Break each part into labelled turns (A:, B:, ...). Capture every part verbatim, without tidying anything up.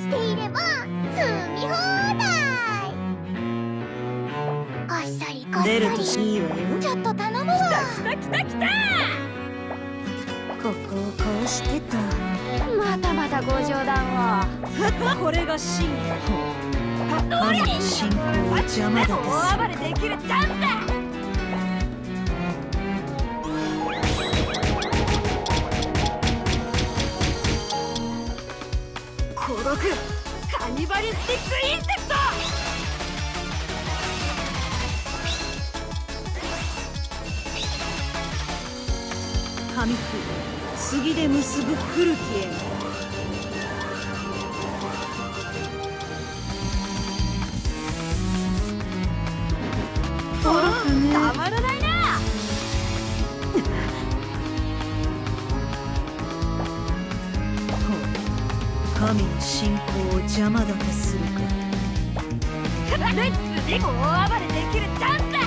A: していれば住み放題。こっそりこっそり
B: 出るといいわよ。
A: ちょっと頼むわ。
C: 来た来た来た。
B: ここをこうしてと。
C: またまたご冗談を。これが真
B: 神の信仰を邪魔だと
C: 大暴れできるチャンスだ。孤独カニバリスティックインセクト。
B: 神符杉で結ぶ古きへ。
C: たまらないな。
B: 神の信仰を邪魔だとするか。
C: レッツで大暴れできるチャンスだ。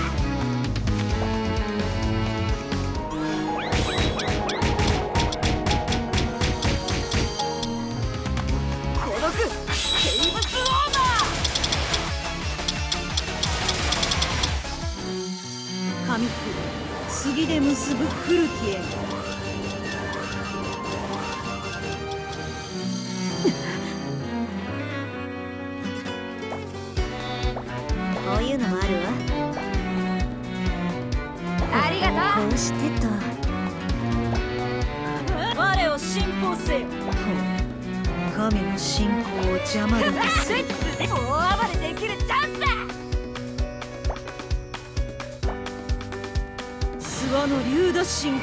C: 孤独ケイブスオーバー。
B: 神符杉で結ぶ古きへ。こういうのもあるわ。
C: ありがとう。
B: こうしてと。
C: 我を信奉せよ。
B: 神の信仰を邪魔だとする。
C: レッツで大暴れできるチャンスだ。
B: 諏訪の竜打信仰。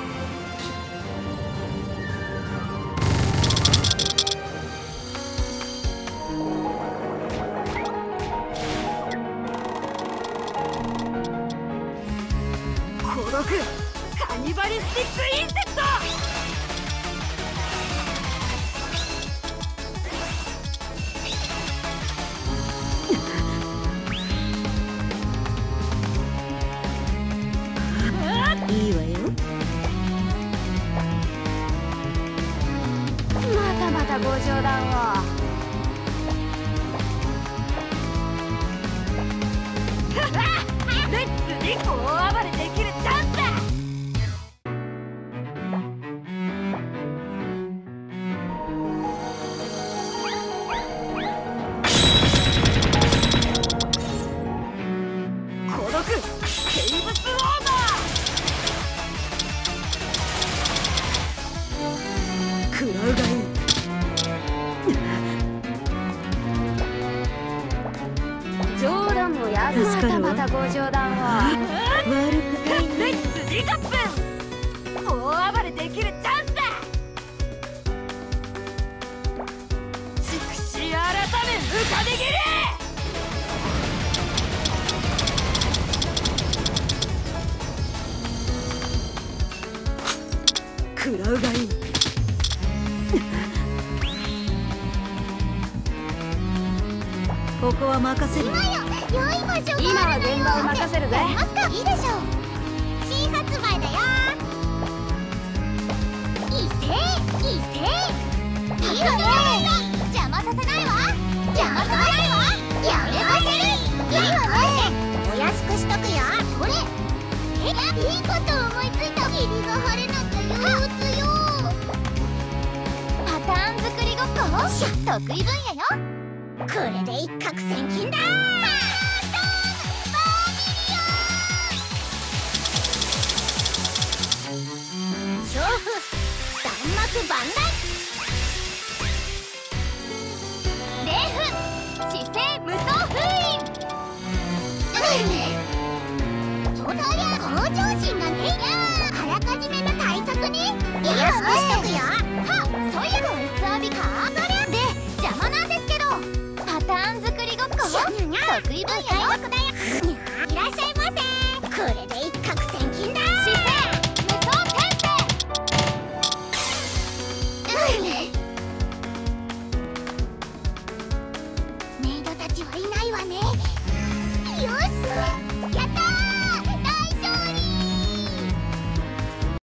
C: 孤独カニバリスティックインセクト。
B: いいわよ。
C: またまたご冗談を。レッツで大暴れできるチャンスだ。孤独ケイブスオーバー。
B: 食らうがいい。
C: 冗談もやる。またまたご冗談を。
B: 悪くないね。
C: レッツリカップ大暴れできるチャンスだ。筑紫改めムカデ切り。
B: 食らうがいい。ここは任せる。
A: 今よ、良い場所
C: 今は
A: があるのよ。
C: 現場を任せるぜ。
A: やりますか。いいでしょう。新発売だよ。いっせいいっせい。いいわね。邪魔させないわ。邪魔させないわ。やめません。いいわね。お安くしとくよ。これえ、いいこと思いついた。霧が晴れなきゃ憂鬱よ。パターン作りごっこしゃ得意分野よ。これで一攫千金だ。調布弾幕万来。霊符姿勢無双封印。そりゃ向上心がね。あらかじめの対策ね。安くしとくよ。はっ、そういうのいつあびか。そりゃで邪魔なんですけど。パターン作りごっこ得意分野よ。いらっしゃいませ。これで一攫千金だ。姿勢無双転生。メイドたちはいないわね。よし。